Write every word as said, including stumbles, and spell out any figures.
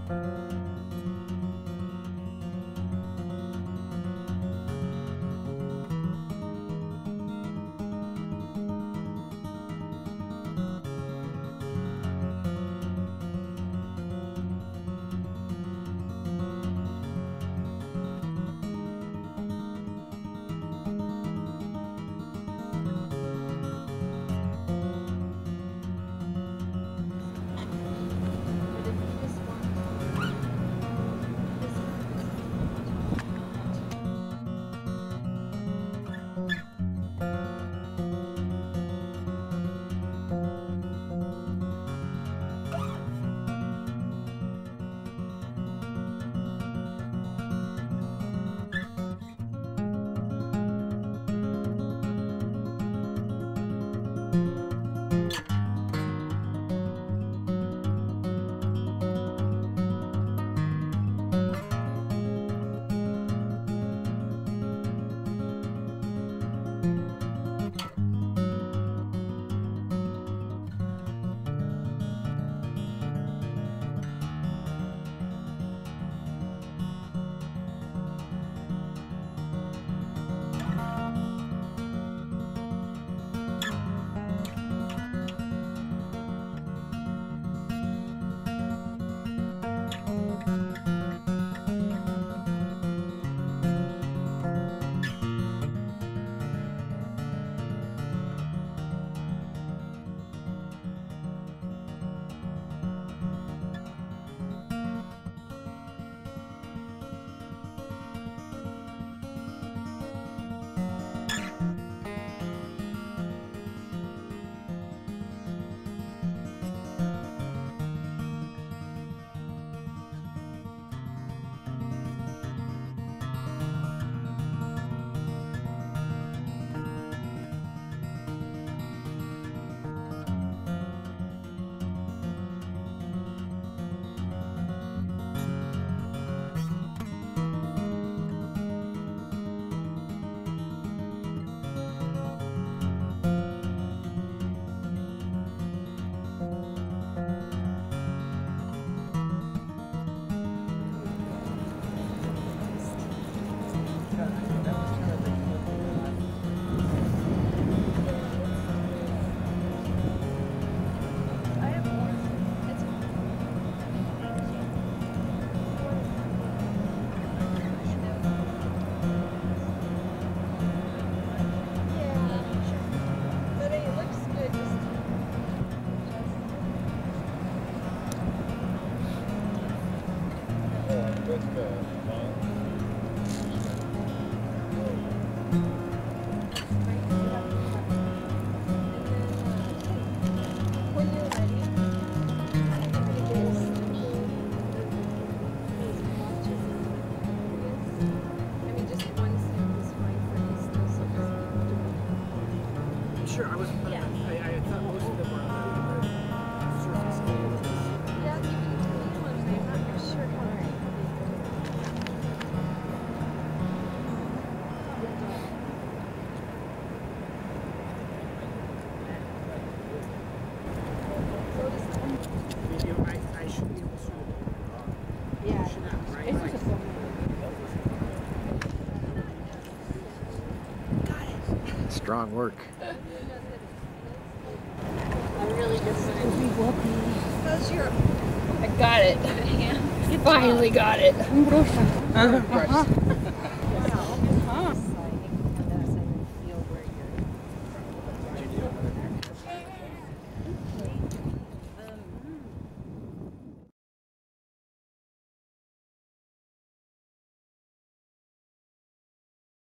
Sure, I wasn't. Yeah. I, I thought most of them were on the surface scale. Yeah, even the clean ones, I'm not for sure how they're Video, I, I should be able to. Yeah. Should not, right? It's Like, just a Strong work. I'm really disappointed. How's your... I got it. You finally got it. uh,